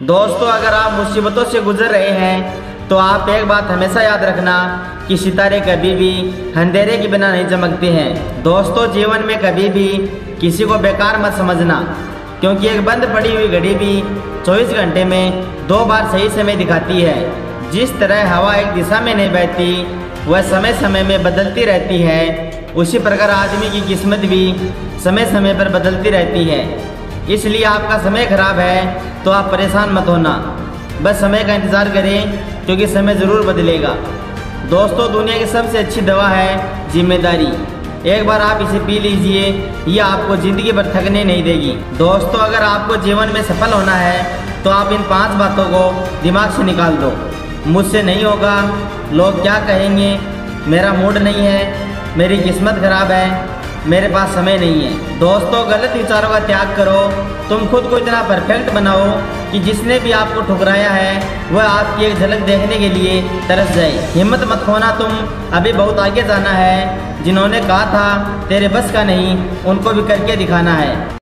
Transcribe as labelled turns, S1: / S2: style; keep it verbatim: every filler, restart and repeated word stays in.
S1: दोस्तों, अगर आप मुसीबतों से गुजर रहे हैं तो आप एक बात हमेशा याद रखना कि सितारे कभी भी अंधेरे के बिना नहीं चमकते हैं। दोस्तों, जीवन में कभी भी किसी को बेकार मत समझना, क्योंकि एक बंद पड़ी हुई घड़ी भी चौबीस घंटे में दो बार सही समय दिखाती है। जिस तरह हवा एक दिशा में नहीं बहती, वह समय समय में बदलती रहती है, उसी प्रकार आदमी की किस्मत भी समय समय पर बदलती रहती है। इसलिए आपका समय खराब है तो आप परेशान मत होना, बस समय का इंतज़ार करें, क्योंकि समय ज़रूर बदलेगा। दोस्तों, दुनिया की सबसे अच्छी दवा है जिम्मेदारी। एक बार आप इसे पी लीजिए, यह आपको ज़िंदगी भर थकने नहीं देगी। दोस्तों, अगर आपको जीवन में सफल होना है तो आप इन पांच बातों को दिमाग से निकाल दो। मुझसे नहीं होगा, लोग क्या कहेंगे, मेरा मूड नहीं है, मेरी किस्मत खराब है, मेरे पास समय नहीं है। दोस्तों, गलत विचारों का त्याग करो। तुम खुद को इतना परफेक्ट बनाओ कि जिसने भी आपको ठुकराया है वह आपकी एक झलक देखने के लिए तरस जाए। हिम्मत मत खोना, तुम अभी बहुत आगे जाना है। जिन्होंने कहा था तेरे बस का नहीं, उनको भी करके दिखाना है।